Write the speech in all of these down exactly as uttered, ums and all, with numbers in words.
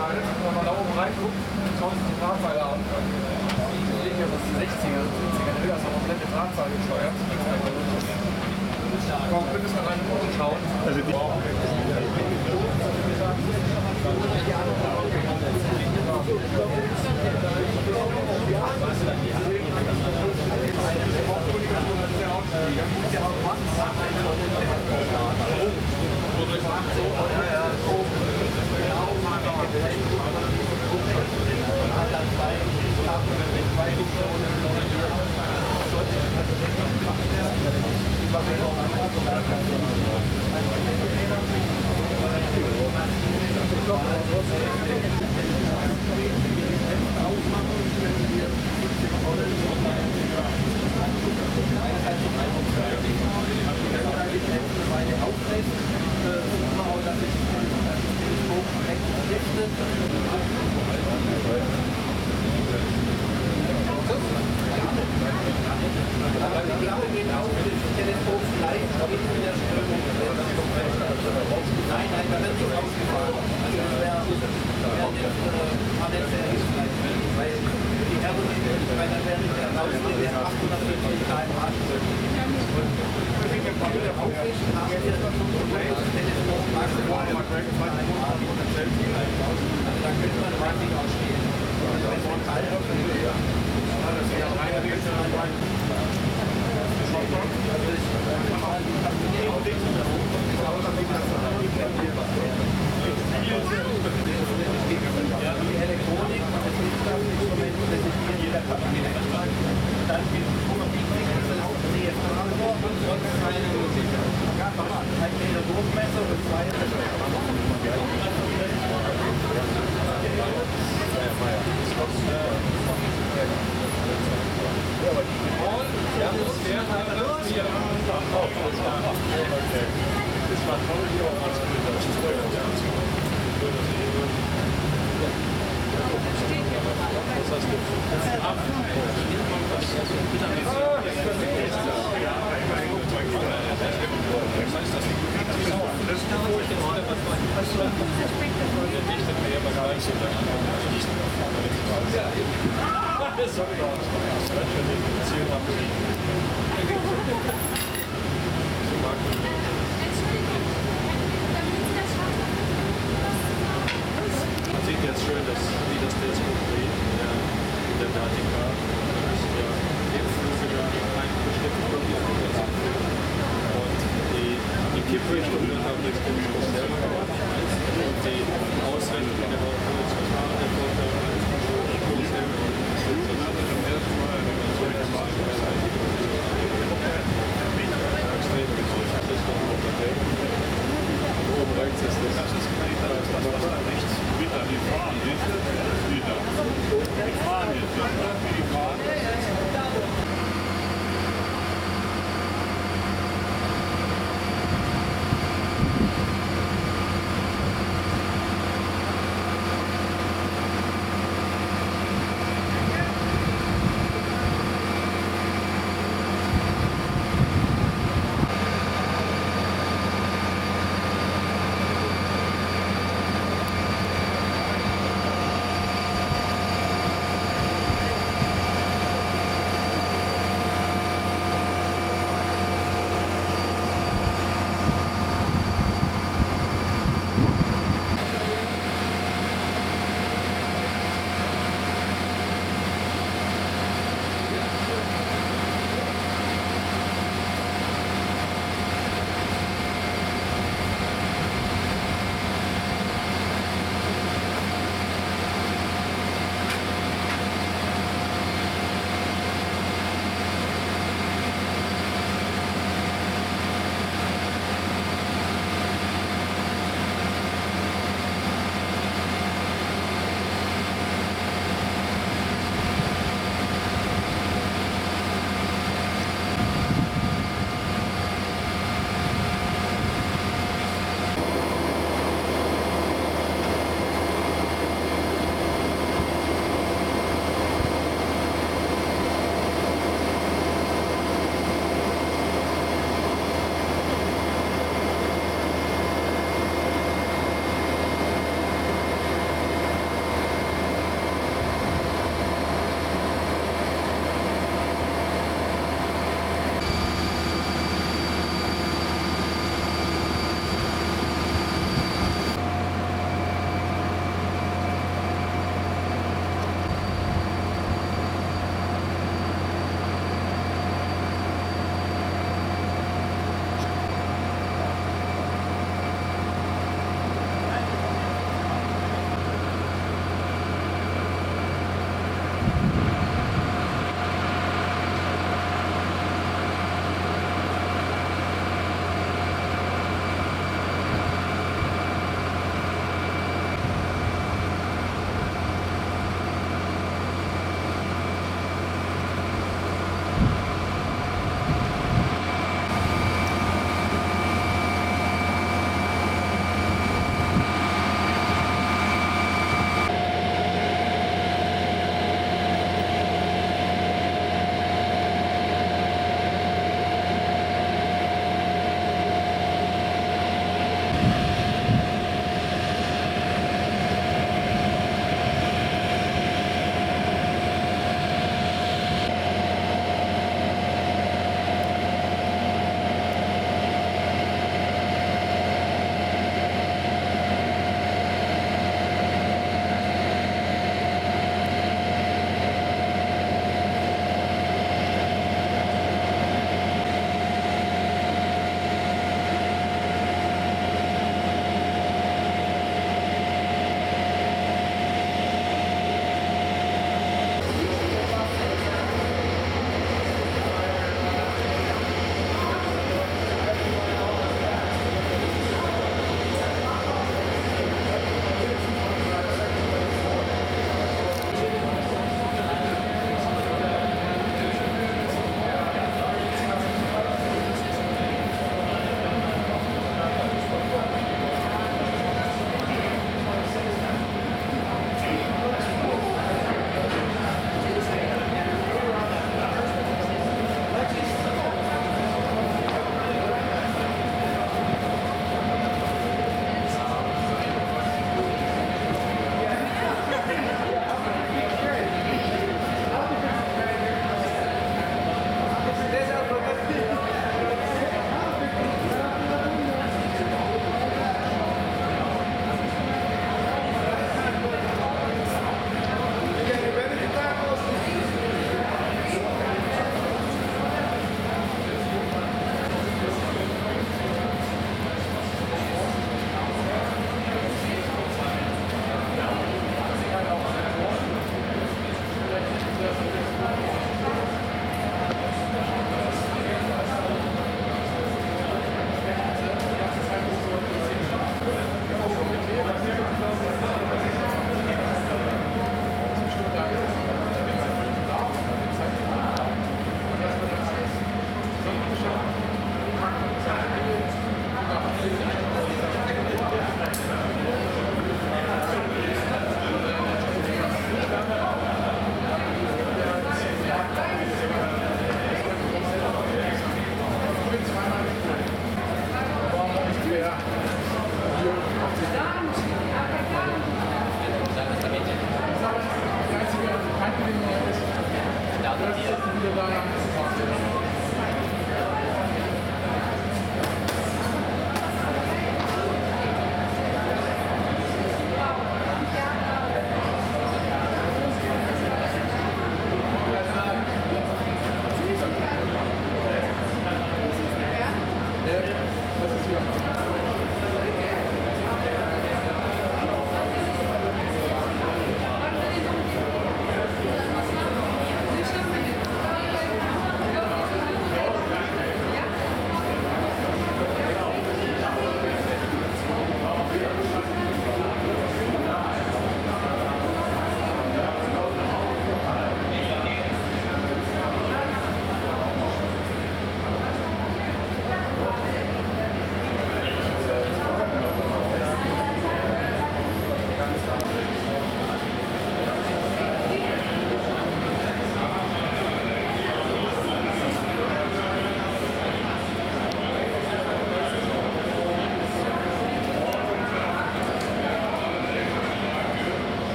abgeschneidet. Wenn man da oben reinguckt, schauen Sie die Drahtseile an. Die liegen ja bis sechziger, siebziger, der ist auch komplett mit Drahtseile gesteuert. Cockpit ist rein und schauen. Also die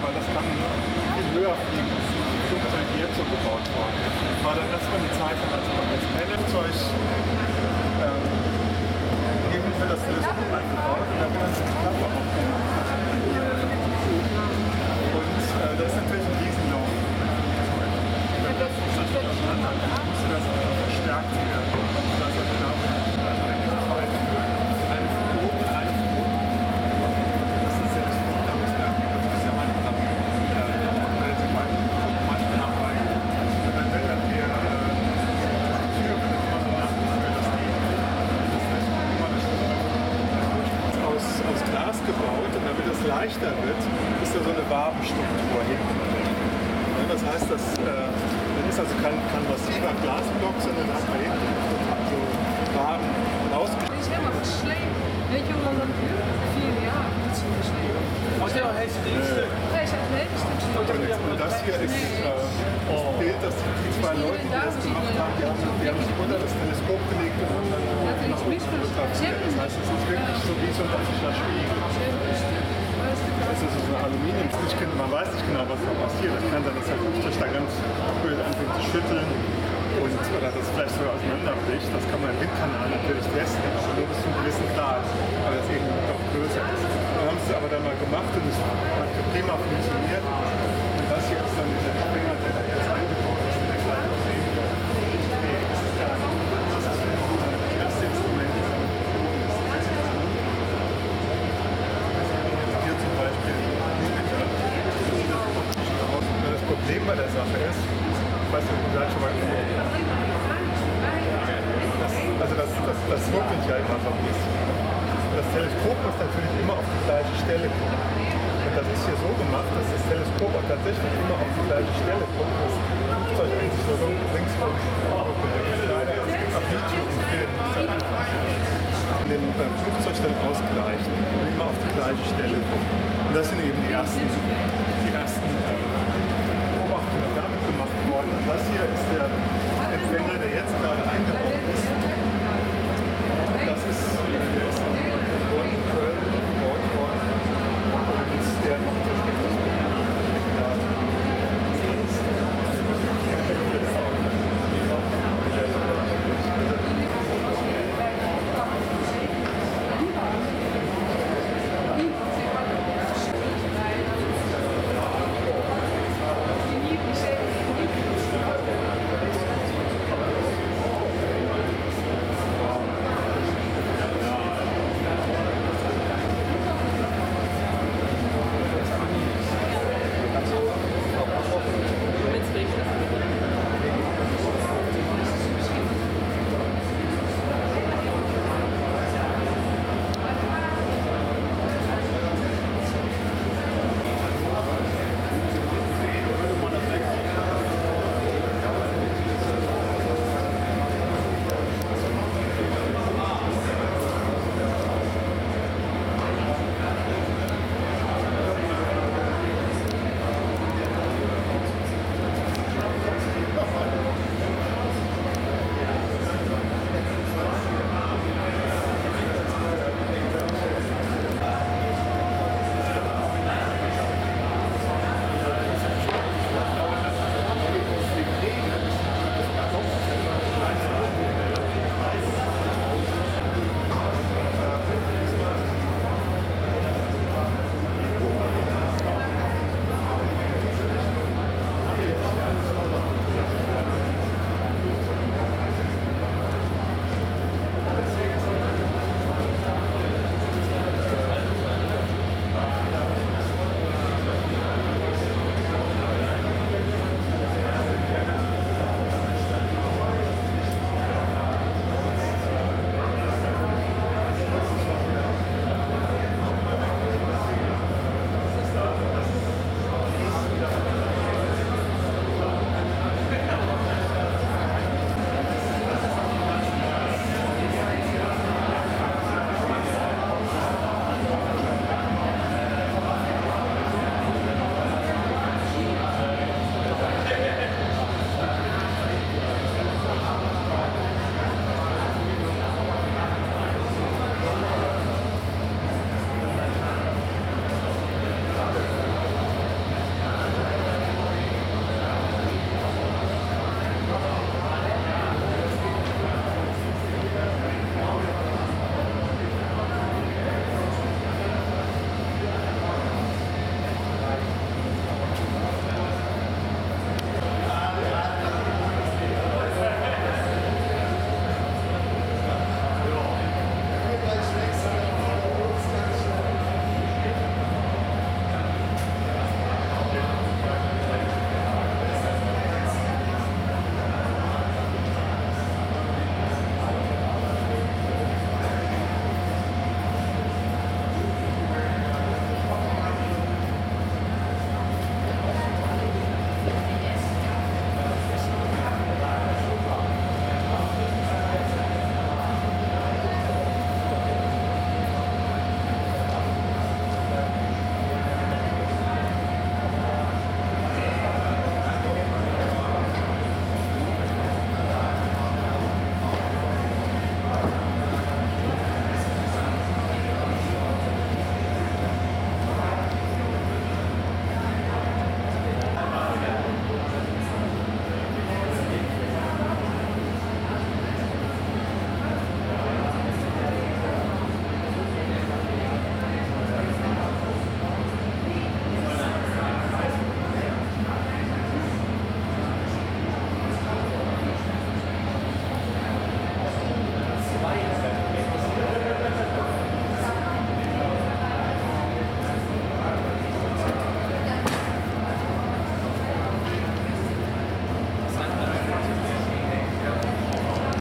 weil das kann viel höher fliegen, als die Flugzeuge, die jetzt so gebaut wurden. War dann erstmal die Zeit, als man das Flugzeug ähm, eben für das Teleskop eingebaut und dann wird das Klappe aufgenommen. Und äh, das ist natürlich ein Riesenlauf. Wenn das natürlich auseinander ist, musste das auch verstärkt werden. Und das hat genau gebaut und damit es leichter wird, ist da so eine Wabenstruktur hinten drin. Ja, das heißt, das äh, das ist also kein, kein massiver Glasblock, sondern hat man hinten so Waben rausgeschnitten. Die is helemaal geslepen. Weet je hoe lang dat duurt? Vier jaar. Dat is niet geslepen. Aus der heißt die Nee, is echt een hele stuk geslepen. Und das hier ist äh, das Bild, das die zwei Leute, die das gemacht haben, die haben, die haben sich unter das Teleskop gelegt und haben dann nach unten fotografiert. Das heißt, es ist wirklich so wie so ein optischer Spiegel. Es ist so ein Aluminium, man weiß nicht genau, was da passiert. Es kann sein, dass der Flugzeug da ganz böse anfängt zu schütteln und, oder das vielleicht sogar auseinanderbricht. Das kann man im Windkanal natürlich testen, aber nur bis zu einem gewissen Grad, weil das eben doch größer ist. Wir haben es aber dann mal gemacht und es hat prima funktioniert. Und das hier ist dann dieser Springer, der da jetzt eingebaut ist in der kleinen Serie. Das ist ja das erste Instrument. Das Problem bei der Sache ist, ich weiß nicht, ob du schon mal gesprochen hast, also das, das, das ruckelt ja immer so ein bisschen. Das Teleskop muss natürlich immer auf die gleiche Stelle gucken. Und das ist hier so gemacht, dass das Teleskop auch tatsächlich immer auf die gleiche Stelle guckt. Das Flugzeug eigentlich so links von leider auf YouTube im Film in dem beim Flugzeug dann ausgleichen und immer auf die gleiche Stelle gucken. Und das sind eben die ersten